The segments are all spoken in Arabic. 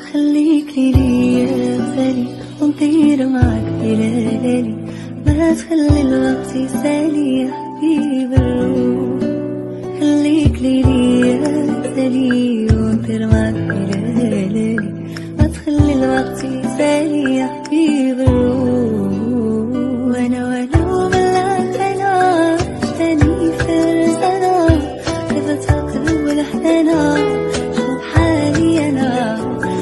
خليك لي يا غالي ونطير معاك في ليالي، ما تخلي الوقت يسالي يا حبيب الروح. خليك لي يا غالي ونطير معاك في ليالي، ما تخلي الوقت يسالي يا حبيب الروح. وانا وملاك عشتني في رزقنا، كيف تقلب الحنانا شوف حالي انا.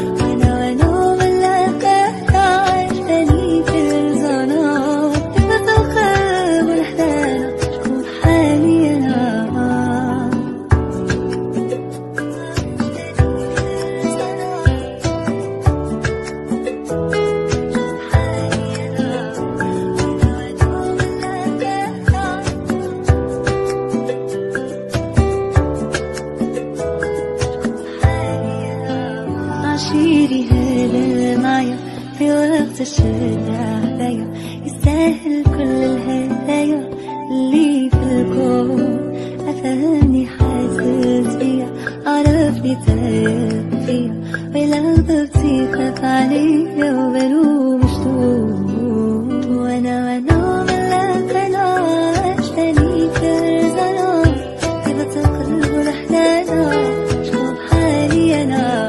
عشيري هلا معايا في وقت الشدة عليا، يستاهل كل الهدايا اللي في الكون. أفهمني حاسس بيا، عرفني تايه فيا، ولو ضبطي خاف عليا وبلوم مشتوق. وانا ملاك عشتني في رزقنا، كيف تقلب الحنانا شوف حالي انا.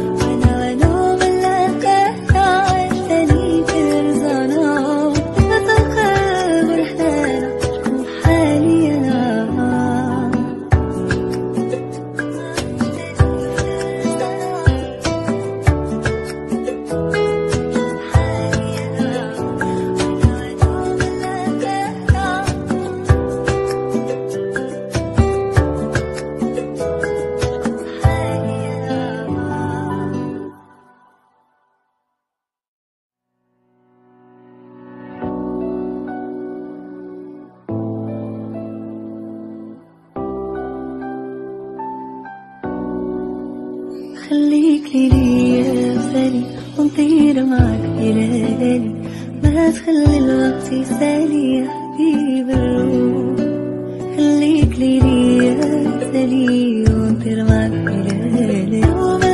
خليك لي يا غالي ونطير معاك في ليالي، ما تخلي الوقت يسالي يا حبيب الروح. خليك لي يا غالي ونطير معاك في ليالي.